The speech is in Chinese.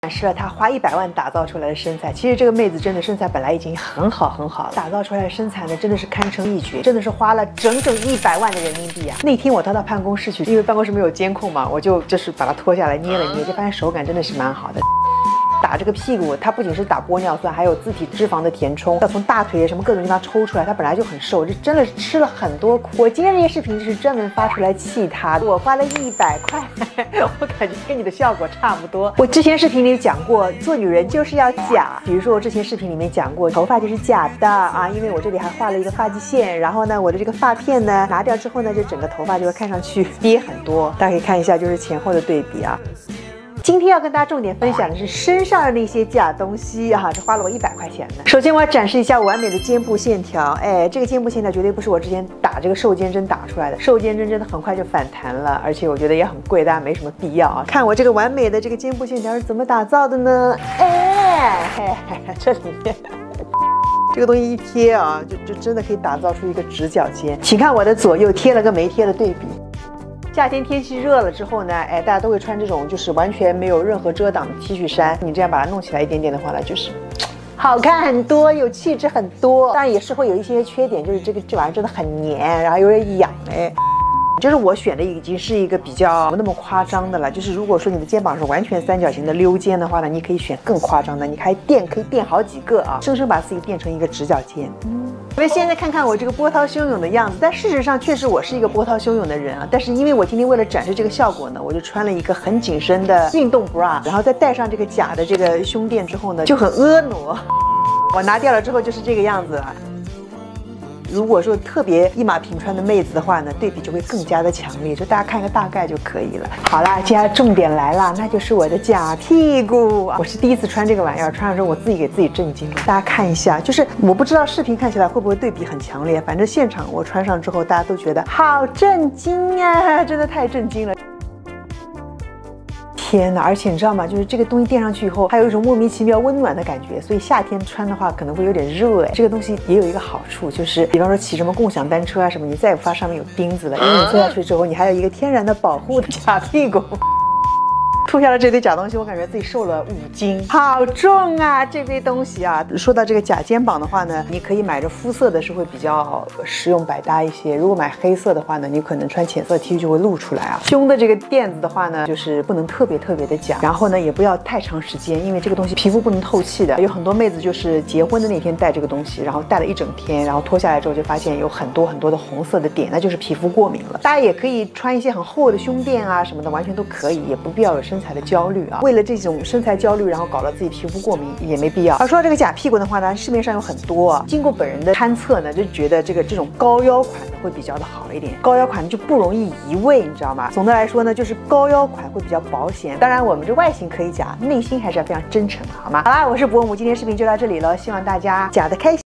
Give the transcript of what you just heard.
展示了她花100万打造出来的身材。其实这个妹子真的身材本来已经很好了，打造出来的身材呢真的是堪称一绝，真的是花了整100万的人民币啊！那天我到她办公室去，因为办公室没有监控嘛，我就是把它脱下来捏了捏，就发现手感真的是蛮好的。 打这个屁股，它不仅是打玻尿酸，还有自体脂肪的填充，要从大腿什么各种地方抽出来。它本来就很瘦，这真的是吃了很多苦。我今天这些视频就是专门发出来气她，我花了100块，我感觉跟你的效果差不多。我之前视频里讲过，做女人就是要假，比如说我之前视频里面讲过，头发就是假的啊，因为我这里还画了一个发际线，然后呢，我的这个发片呢拿掉之后呢，就整个头发就会看上去跌很多。大家可以看一下，就是前后的对比啊。 今天要跟大家重点分享的是身上的那些假东西哈，这花了我100块钱呢。首先我要展示一下完美的肩部线条，哎，这个肩部线条绝对不是我之前打这个瘦肩针打出来的，瘦肩针真的很快就反弹了，而且我觉得也很贵，大家没什么必要啊。看我这个完美的这个肩部线条是怎么打造的呢？哎，这里面。 这个东西一贴啊，就真的可以打造出一个直角肩。请看我的左右贴了个没贴的对比。 夏天天气热了之后呢，哎，大家都会穿这种就是完全没有任何遮挡的 T 恤衫。你这样把它弄起来一点点的话呢，就是好看很多，有气质很多。当然也是会有一些缺点，就是这玩意真的很黏，然后有点痒哎。 就是我选的已经是一个比较不那么夸张的了。就是如果说你的肩膀是完全三角形的溜肩的话呢，你可以选更夸张的，你可以垫好几个啊，生生把自己垫成一个直角肩。我们现在看看我这个波涛汹涌的样子，但事实上确实我是一个波涛汹涌的人啊。但是因为我今天为了展示这个效果呢，我就穿了一个很紧身的运动 bra， 然后再戴上这个假的这个胸垫之后呢，就很婀娜。我拿掉了之后就是这个样子了。 如果说特别一马平川的妹子的话呢，对比就会更加的强烈，就大家看个大概就可以了。好啦，接下来重点来了，那就是我的假屁股。我是第一次穿这个玩意儿，穿上之后我自己给自己震惊了。大家看一下，就是我不知道视频看起来会不会对比很强烈，反正现场我穿上之后，大家都觉得好震惊啊，真的太震惊了。 天哪！而且你知道吗？就是这个东西垫上去以后，还有一种莫名其妙温暖的感觉，所以夏天穿的话可能会有点热哎。这个东西也有一个好处，就是比方说骑什么共享单车啊什么，你再也不怕上面有钉子了，因为你坐下去之后，你还有一个天然的保护的假屁股。 脱下了这堆假东西，我感觉自己瘦了5斤，好重啊！这堆东西啊，说到这个假肩膀的话呢，你可以买着肤色的是会比较实用百搭一些。如果买黑色的话呢，你可能穿浅色 T 恤就会露出来啊。胸的这个垫子的话呢，就是不能特别的假，然后呢也不要太长时间，因为这个东西皮肤不能透气的。有很多妹子就是结婚的那天戴这个东西，然后戴了一整天，然后脱下来之后就发现有很多的红色的点，那就是皮肤过敏了。大家也可以穿一些很厚的胸垫啊什么的，完全都可以，也不必要有身材的焦虑啊。为了这种身材焦虑，然后搞了自己皮肤过敏也没必要。而说到这个假屁股的话呢，市面上有很多啊。经过本人的勘测呢，就觉得这种高腰款的会比较的好一点，高腰款就不容易移位，你知道吗？总的来说呢，就是高腰款会比较保险。当然，我们这外形可以假，内心还是要非常真诚的，好吗？好啦，我是伯母，今天视频就到这里了，希望大家假的开心。